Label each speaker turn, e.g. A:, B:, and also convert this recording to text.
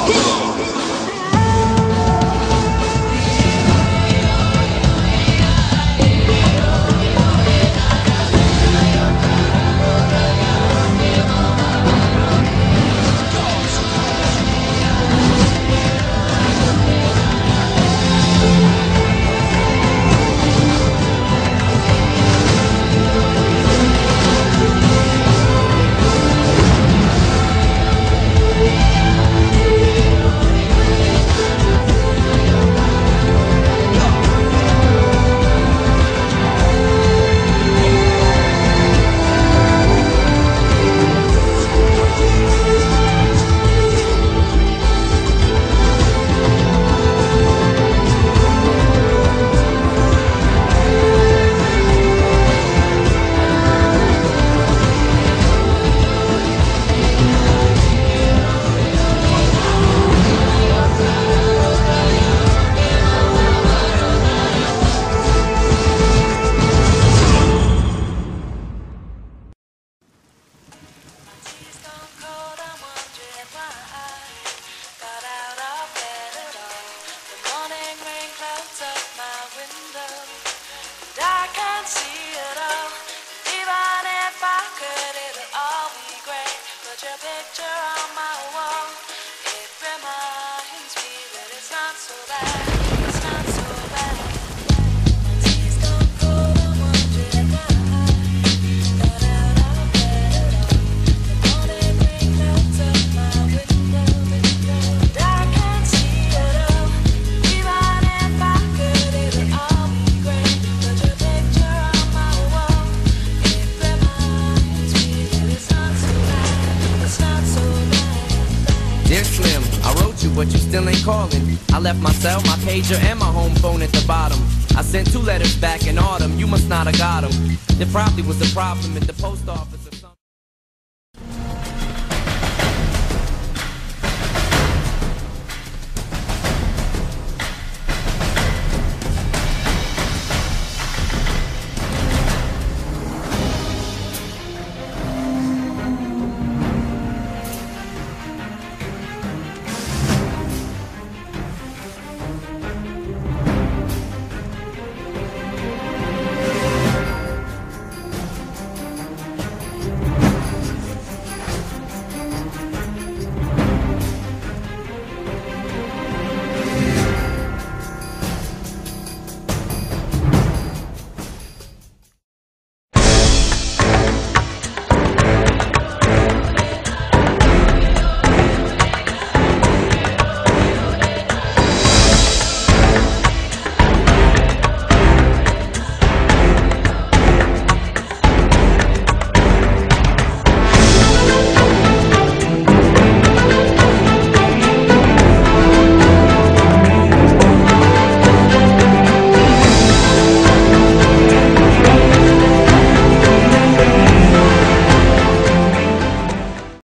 A: But you still ain't calling. I left my cell, my pager, and my home phone at the bottom. I sent 2 letters back in autumn. You must not have got them. There probably was a problem at the post office.